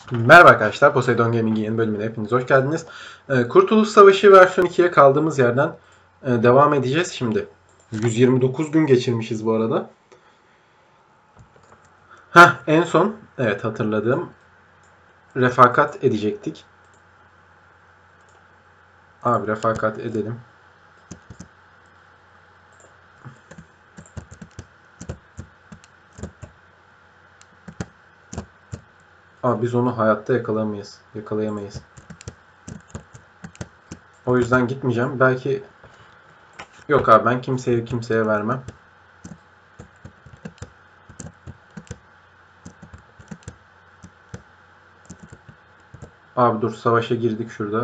Merhaba arkadaşlar, Poseidon Gaming'in yeni bölümüne hepiniz hoş geldiniz. Kurtuluş Savaşı versiyon 2'ye kaldığımız yerden devam edeceğiz şimdi. 129 gün geçirmişiz bu arada. En son, evet hatırladım, refakat edecektik. Abi refakat edelim. Abi biz onu hayatta yakalayamayız. O yüzden gitmeyeceğim. Belki yok abi ben kimseye vermem. Abi dur savaşa girdik şurada.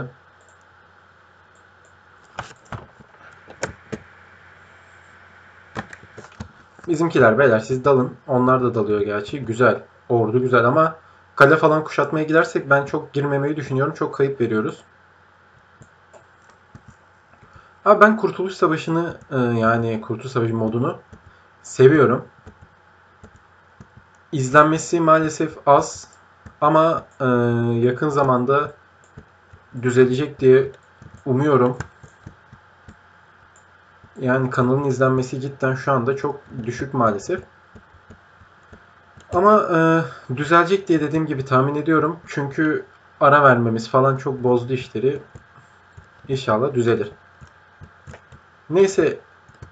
Bizimkiler beyler siz dalın. Onlar da dalıyor gerçi. Güzel. Ordu güzel ama kale falan kuşatmaya gidersek ben çok girmemeyi düşünüyorum. Çok kayıp veriyoruz. Abi ben Kurtuluş Savaşı'nı yani Kurtuluş Savaşı modunu seviyorum. İzlenmesi maalesef az ama yakın zamanda düzelecek diye umuyorum. Yani kanalın izlenmesi cidden şu anda çok düşük maalesef. Ama düzelecek diye dediğim gibi tahmin ediyorum. Çünkü ara vermemiz falan çok bozdu işleri. İnşallah düzelir. Neyse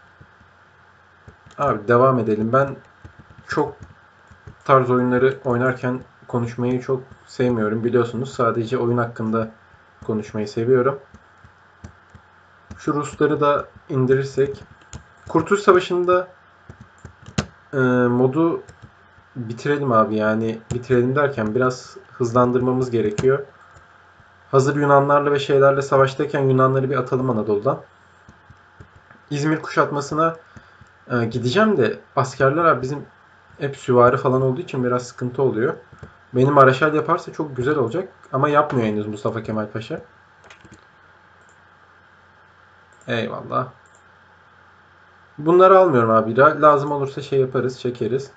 abi devam edelim. Ben çok tarz oyunları oynarken konuşmayı çok sevmiyorum. Biliyorsunuz sadece oyun hakkında konuşmayı seviyorum. Şu Rusları da indirirsek. Kurtuluş Savaşı'nda modu bitirelim abi. Yani bitirelim derken biraz hızlandırmamız gerekiyor. Hazır Yunanlarla ve şeylerle savaştayken Yunanları bir atalım Anadolu'dan. İzmir kuşatmasına gideceğim de askerler abi bizim hep süvari falan olduğu için biraz sıkıntı oluyor. Benim Maraşal yaparsa çok güzel olacak ama yapmıyor henüz Mustafa Kemal Paşa. Eyvallah. Bunları almıyorum abi. Lazım olursa şey yaparız, çekeriz.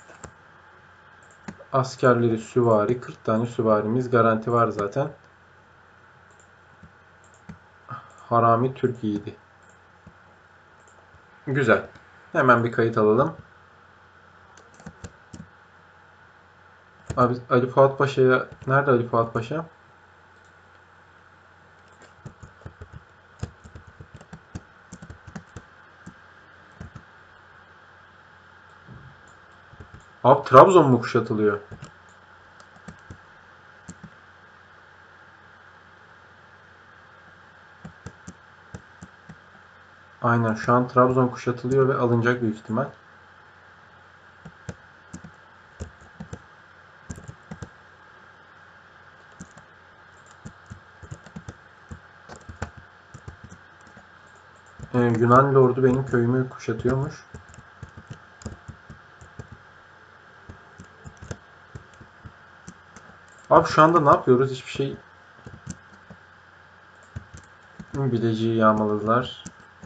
Askerleri süvari. 40 tane süvarimiz garanti var zaten. Harami Türk yiğidi. Güzel. Hemen bir kayıt alalım. Abi Ali Fuat Paşa'ya... Nerede Ali Fuat Paşa? Abi Trabzon mu kuşatılıyor? Aynen şu an Trabzon kuşatılıyor ve alınacak büyük ihtimal. Yunan lordu benim köyümü kuşatıyormuş. Abi şu anda ne yapıyoruz? Hiçbir şey... Bileciği yağmaladılar.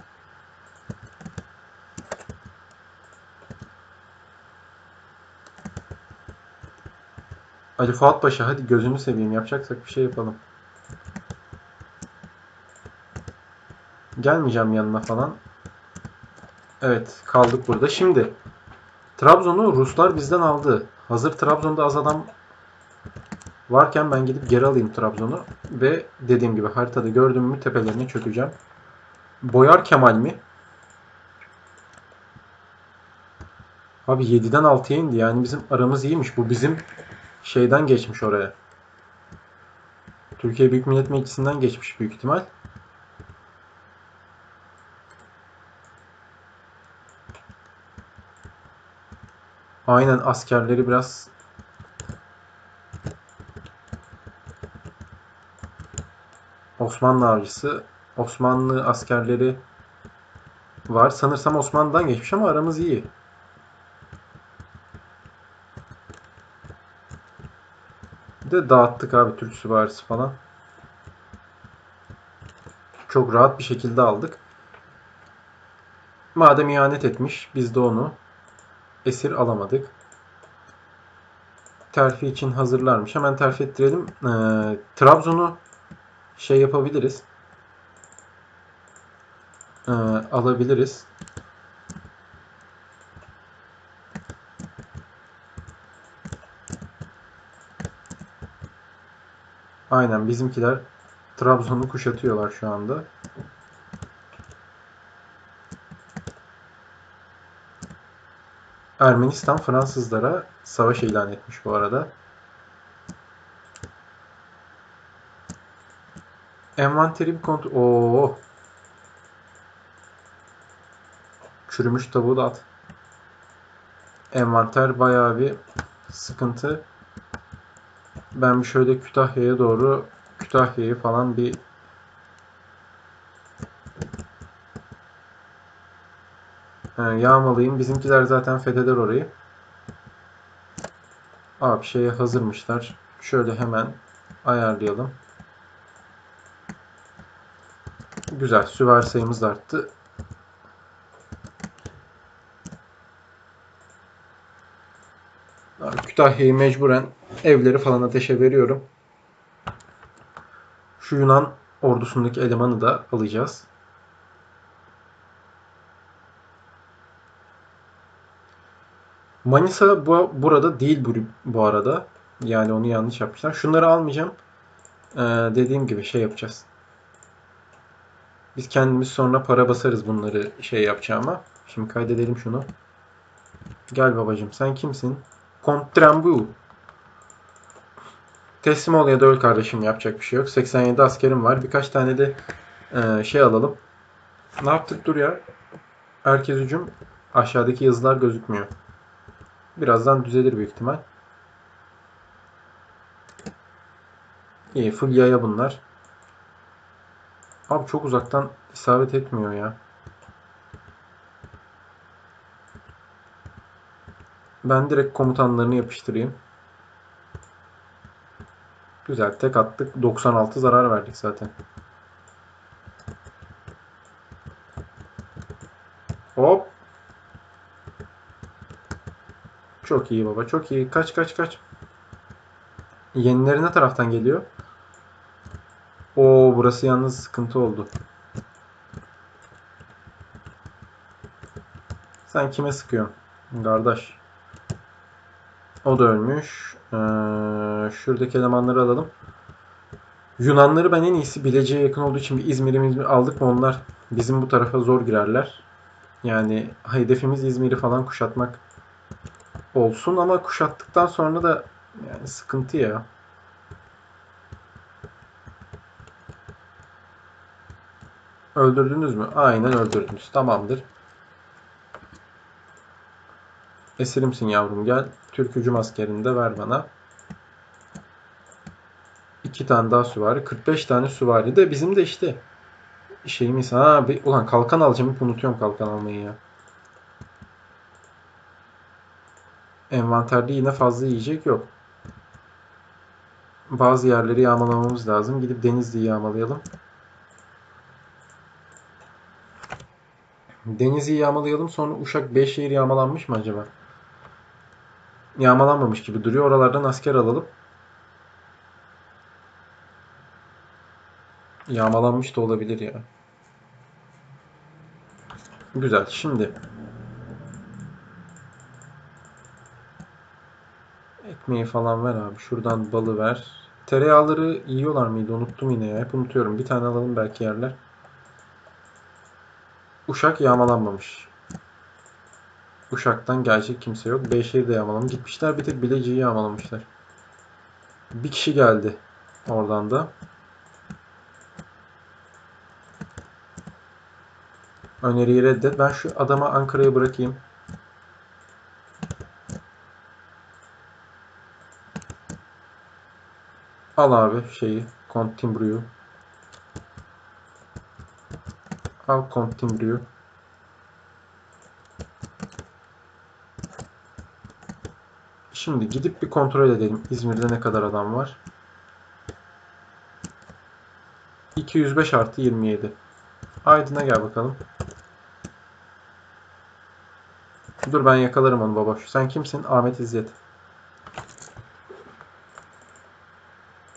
Ali Fuat Paşa hadi gözünü seveyim yapacaksak bir şey yapalım. Gelmeyeceğim yanına falan. Evet kaldık burada. Şimdi Trabzon'u Ruslar bizden aldı. Hazır Trabzon'da az adam varken ben gidip geri alayım Trabzon'u. Ve dediğim gibi haritada gördüğüm mü tepelerine çökeceğim. Boyar Kemal mi? Abi 7'den 6'ya indi. Yani bizim aramız iyiymiş. Bu bizim şeyden geçmiş oraya. Türkiye Büyük Millet Meclisi'nden geçmiş büyük ihtimal. Aynen askerleri biraz Osmanlı avcısı. Osmanlı askerleri var. Sanırsam Osmanlı'dan geçmiş ama aramız iyi. Bir de dağıttık abi Türk süvarisi falan. Çok rahat bir şekilde aldık. Madem ihanet etmiş biz de onu esir alamadık. terfi için hazırlarmış. Hemen terfi ettirelim. Trabzon'u şey yapabiliriz. Alabiliriz. Aynen bizimkiler Trabzon'u kuşatıyorlar şu anda. Ermenistan Fransızlara savaş ilan etmiş bu arada. Envanteri bir kontrol... Oo, çürümüş tavuğu da at. Envanter bayağı bir sıkıntı. Ben bir şöyle Kütahya'ya doğru Kütahya'yı falan bir yağmalayayım. Bizimkiler zaten fetheder orayı. Abi şeye hazırmışlar. Şöyle hemen ayarlayalım. Güzel. Süvari sayımız arttı. Abi, Kütahya'yı mecburen evleri falan ateşe veriyorum. Şu Yunan ordusundaki elemanı da alacağız. Manisa burada değil bu arada. Yani onu yanlış yapmışlar. Şunları almayacağım. Dediğim gibi şey yapacağız. Biz kendimiz sonra para basarız bunları şey yapacağıma. Şimdi kaydedelim şunu. Gel babacığım, sen kimsin? Kontrambu. Teslim ol ya da öl kardeşim, yapacak bir şey yok. 87 askerim var. Birkaç tane de şey alalım. Ne yaptık, dur ya. Herkes hücum. Aşağıdaki yazılar gözükmüyor. Birazdan düzelir büyük ihtimal. İyi, full yaya bunlar. Abi çok uzaktan isabet etmiyor ya. Ben direkt komutanlarını yapıştırayım. Güzel, tek attık. 96 zarar verdik zaten. Hop. Çok iyi baba, çok iyi. Kaç kaç kaç. Yenileri ne taraftan geliyor? Oo, burası yalnız sıkıntı oldu. Sen kime sıkıyorsun? Kardeş. O da ölmüş. Şuradaki elemanları alalım. Yunanları ben en iyisi Bilecik'e yakın olduğu için bir İzmir'i aldık mı onlar bizim bu tarafa zor girerler. Yani hedefimiz İzmir'i falan kuşatmak olsun ama kuşattıktan sonra da yani sıkıntı ya. Öldürdünüz mü? Aynen öldürdünüz. Tamamdır. Esirimsin yavrum, gel. Türk hücum askerini de ver bana. 2 tane daha süvari. 45 tane süvari de bizim de işte şeyimiz. Ha, ulan kalkan alacağım. Hep unutuyorum kalkan almayı ya. Envanterde yine fazla yiyecek yok. Bazı yerleri yağmalamamız lazım. Gidip Denizli'yi yağmalayalım. Denizli'yi yağmalayalım. Sonra Uşak, Beyşehir yağmalanmış mı acaba? Yağmalanmamış gibi duruyor. Oralardan asker alalım. Yağmalanmış da olabilir ya. Güzel. Şimdi ekmeği falan ver abi. Şuradan balı ver. Tereyağları yiyorlar mıydı? Unuttum yine ya. Hep unutuyorum. Bir tane alalım, belki yerler. Uşak yağmalanmamış. Uşak'tan gelecek kimse yok. Beyşehir de yağmalamış. Gitmişler, bir tek Bilecik'i yağmalamışlar. Bir kişi geldi oradan da. Öneriyi reddet. Ben şu adama Ankara'ya bırakayım. Al abi şeyi. Kontimbri'yi. Al Kontimbri'yi. Şimdi gidip bir kontrol edelim. İzmir'de ne kadar adam var? 205 artı 27. Aydın'a gel bakalım. Dur, ben yakalarım onu baba. Sen kimsin? Ahmet İzzet.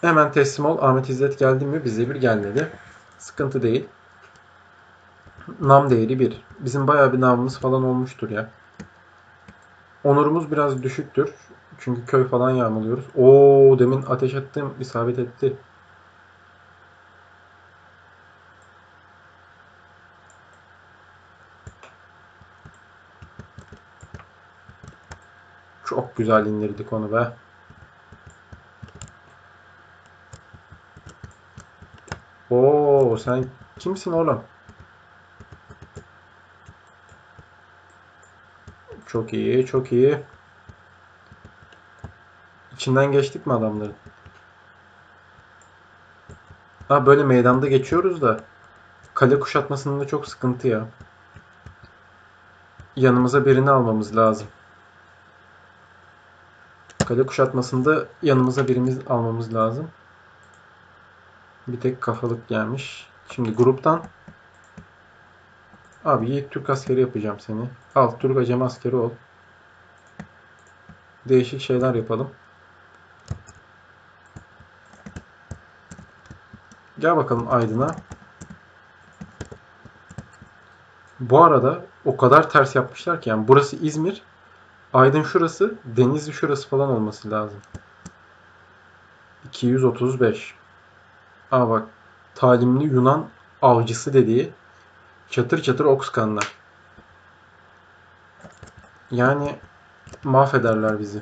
Hemen teslim ol. Ahmet İzzet geldi mi? Bize bir gelmedi. Sıkıntı değil. Nam değeri 1. Bizim bayağı bir namımız falan olmuştur ya. Onurumuz biraz düşüktür. Çünkü köy falan yağmalıyoruz. Oo, demin ateş ettim. İsabet etti. Çok güzel indirdik onu be. Oo, sen kimsin oğlum? Çok iyi, çok iyi. İçinden geçtik mi adamların? Ha, böyle meydanda geçiyoruz da kale kuşatmasında çok sıkıntı ya. Yanımıza birini almamız lazım. Kale kuşatmasında yanımıza birimiz almamız lazım. Bir tek kafalık gelmiş. Şimdi gruptan abi Yiğit Türk askeri yapacağım seni. Al Türk Acem askeri ol. Değişik şeyler yapalım. Gel bakalım Aydın'a. Bu arada o kadar ters yapmışlar ki yani burası İzmir, Aydın şurası, Denizli şurası falan olması lazım. 235. Aa bak, talimli Yunan avcısı dediği çatır çatır Okskanlar. Yani mahvederler bizi.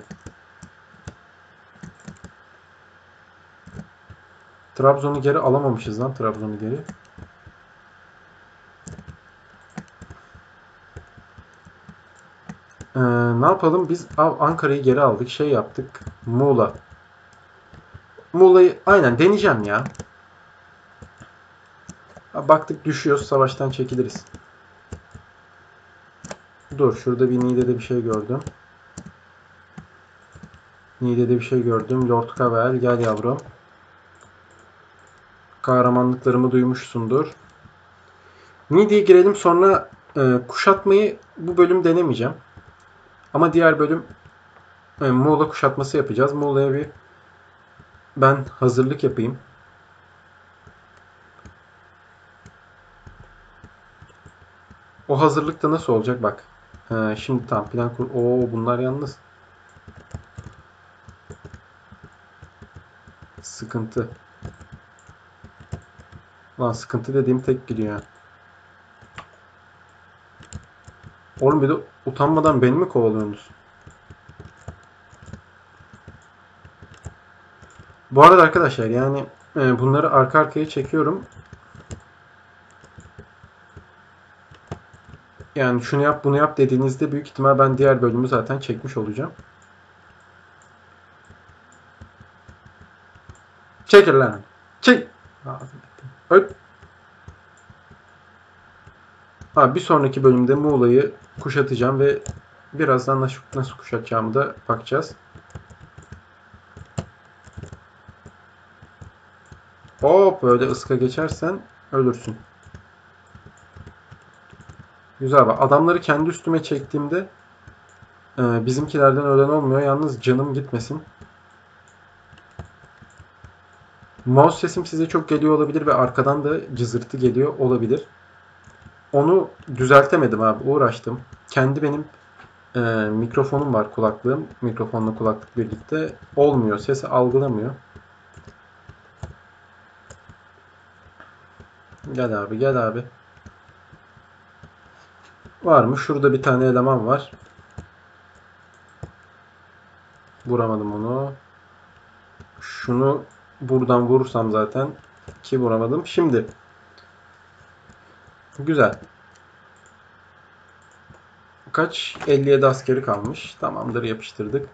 Trabzon'u geri alamamışız lan, Trabzon'u geri. Ne yapalım? Biz Ankara'yı geri aldık. Şey yaptık. Muğla. Muğla'yı aynen deneyeceğim ya. Baktık düşüyoruz. Savaştan çekiliriz. Dur. Şurada bir Niğde'de bir şey gördüm. Niğde'de bir şey gördüm. Lord Cavell gel yavrum. Kahramanlıklarımı duymuşsundur. Niğde'ye girelim, sonra kuşatmayı bu bölüm denemeyeceğim. Ama diğer bölüm Muğla kuşatması yapacağız. Muğla'ya bir ben hazırlık yapayım. O hazırlıkta nasıl olacak bak. Şimdi tam plan kur. Oo, bunlar yalnız sıkıntı. Lan sıkıntı dediğim tek gidiyor. Oğlum bir de utanmadan beni mi kovalıyorsunuz? Bu arada arkadaşlar yani bunları arka arkaya çekiyorum. Yani şunu yap bunu yap dediğinizde büyük ihtimal ben diğer bölümü zaten çekmiş olacağım. Çekil lan. Çek. Öp. Ha, bir sonraki bölümde Muğla'yı kuşatacağım ve birazdan nasıl kuşatacağımı da bakacağız. Hop, böyle ıska geçersen ölürsün. Güzel bak. Adamları kendi üstüme çektiğimde bizimkilerden ölen olmuyor. Yalnız canım gitmesin. Mouse sesim size çok geliyor olabilir ve arkadan da cızırtı geliyor olabilir. Onu düzeltemedim abi. Uğraştım. Kendi benim mikrofonum var, kulaklığım. Mikrofonla kulaklık birlikte olmuyor. Sesi algılamıyor. Gel abi, gel abi. Var mı? Şurada bir tane eleman var. Vuramadım onu. Şunu buradan vurursam zaten ki vuramadım. Şimdi güzel. Kaç? 57 askeri kalmış. Tamamdır, yapıştırdık.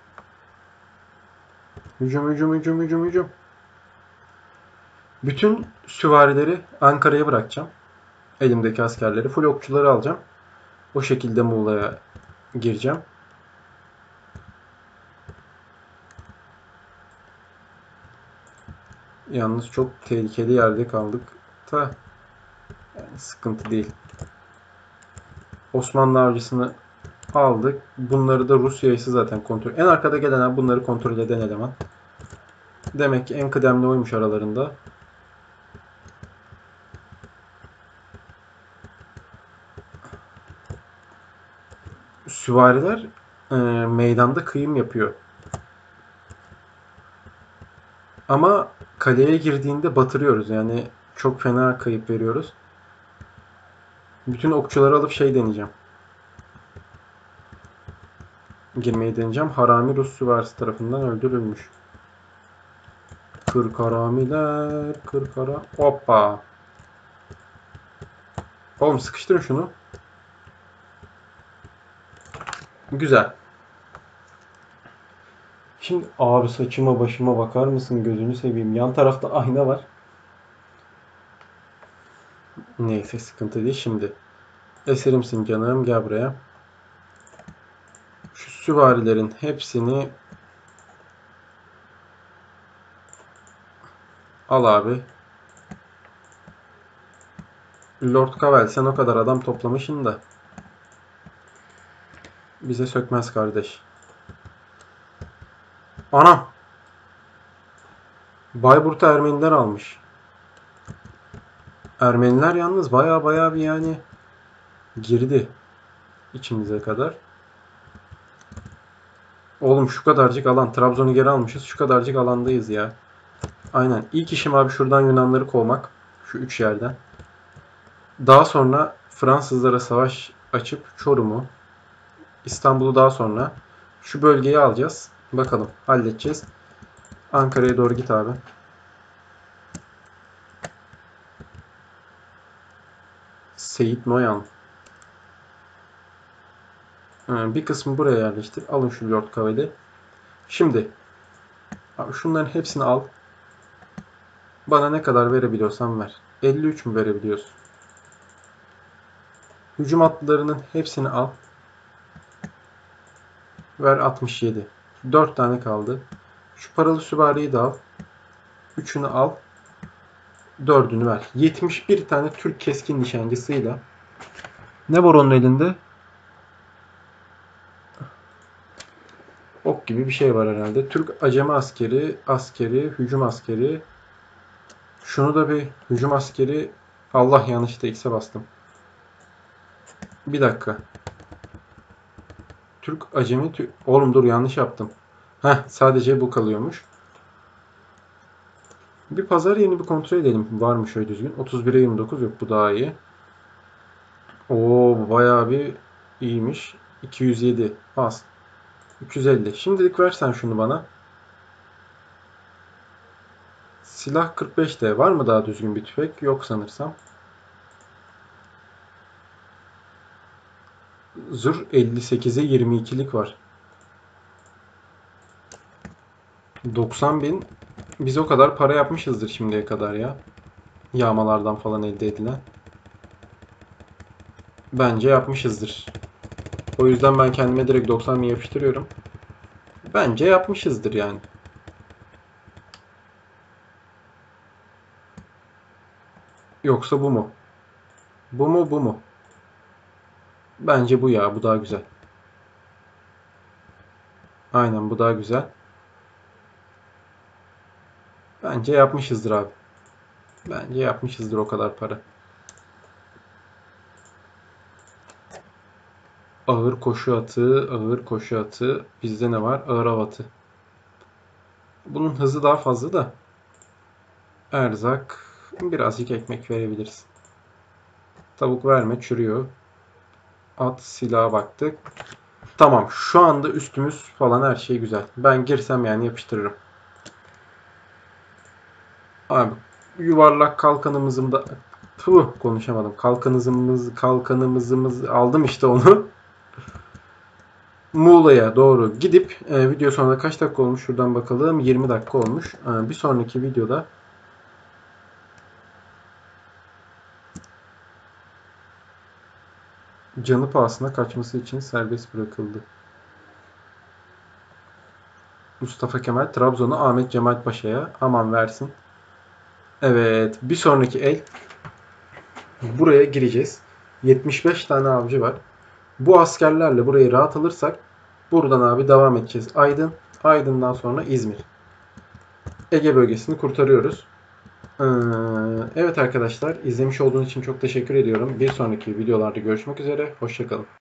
Hücum hücum hücum hücum hücum. Bütün süvarileri Ankara'ya bırakacağım. Elimdeki askerleri. Full okçuları alacağım. O şekilde Muğla'ya gireceğim. Yalnız çok tehlikeli yerde kaldık. Ta yani sıkıntı değil. Osmanlı avcısını aldık. Bunları da Rusya ise zaten kontrol. En arkada gelen bunları kontrol eden eleman. Demek ki en kıdemli oymuş aralarında. Süvariler meydanda kıyım yapıyor. Ama kaleye girdiğinde batırıyoruz. Yani çok fena kayıp veriyoruz. Bütün okçuları alıp şey deneyeceğim. Girmeyi deneyeceğim. Harami Rus süvarisi tarafından öldürülmüş. Kırk haramiler. Kırk hara. Hoppa. Oğlum sıkıştırın şunu. Güzel. Şimdi abi saçıma başıma bakar mısın? Gözünü seveyim. Yan tarafta ayna var. Neyse sıkıntı değil. Şimdi eserimsin canım. Gel buraya. Şu süvarilerin hepsini al abi. Lord Cavell sen o kadar adam toplamışsın da bize sökmez kardeş. Anam! Bayburt'u Ermeniler almış. Ermeniler yalnız baya bir yani girdi içimize kadar. Oğlum şu kadarcık alan. Trabzon'u geri almışız. Şu kadarcık alandayız ya. Aynen. İlk işim abi şuradan Yunanları kovmak. Şu 3 yerden. Daha sonra Fransızlara savaş açıp Çorum'u, İstanbul'u daha sonra şu bölgeyi alacağız. Bakalım halledeceğiz. Ankara'ya doğru git abi. Seyit Noyan. Bir kısmı buraya yerleştir. Alın şu Lord Cavell'i. Şimdi abi şunların hepsini al. Bana ne kadar verebiliyorsan ver. 53 mü verebiliyorsun? Hücum atlılarının hepsini al. Ver 67. 4 tane kaldı. Şu paralı süvariyi de al. 3'ünü al. 4'ünü ver. 71 tane Türk keskin nişancısıyla. Ne var onun elinde? Ok gibi bir şey var herhalde. Türk acemi askeri, hücum askeri. Şunu da bir hücum askeri. Allah yanlışlıkla X'e bastım. Bir dakika. Türk acemi... Oğlum dur yanlış yaptım. Sadece bu kalıyormuş. Bir pazar yerini bir kontrol edelim. Var mı şöyle düzgün? 31'e 29 yok. Bu daha iyi. Oo bayağı bir iyiymiş. 207 az. 350. Şimdilik versen şunu bana. Silah 45'te. Var mı daha düzgün bir tüfek? Yok sanırsam. Zırh 58'e 22'lik var. 90.000. Biz o kadar para yapmışızdır şimdiye kadar ya. Yağmalardan falan elde edilen. Bence yapmışızdır. O yüzden ben kendime direkt 90.000 yapıştırıyorum. Bence yapmışızdır yani. Yoksa bu mu? Bu mu bu mu? Bence bu ya. Bu daha güzel. Aynen bu daha güzel. Bence yapmışızdır abi. Bence yapmışızdır o kadar para. Ağır koşu atı, ağır koşu atı. Bizde ne var? Ağır av atı. Bunun hızı daha fazla da. Erzak. Birazcık ekmek verebiliriz. Tavuk verme, çürüyor. At, silaha baktık. Tamam, şu anda üstümüz falan her şey güzel. Ben girsem yani yapıştırırım. Abi, yuvarlak kalkanımızın da... konuşamadım. Kalkanımızı aldım işte onu. Muğla'ya doğru gidip video sonunda kaç dakika olmuş şuradan bakalım. 20 dakika olmuş. Bir sonraki videoda canı pahasına kaçması için serbest bırakıldı. Mustafa Kemal Trabzon'u Ahmet Cemal Paşa'ya aman versin. Evet, bir sonraki el buraya gireceğiz. 75 tane avcı var. Bu askerlerle burayı rahat alırsak buradan abi devam edeceğiz. Aydın, Aydın'dan sonra İzmir. Ege bölgesini kurtarıyoruz. Ee, Evet arkadaşlar, izlemiş olduğunuz için çok teşekkür ediyorum. Bir sonraki videolarda görüşmek üzere. Hoşça kalın.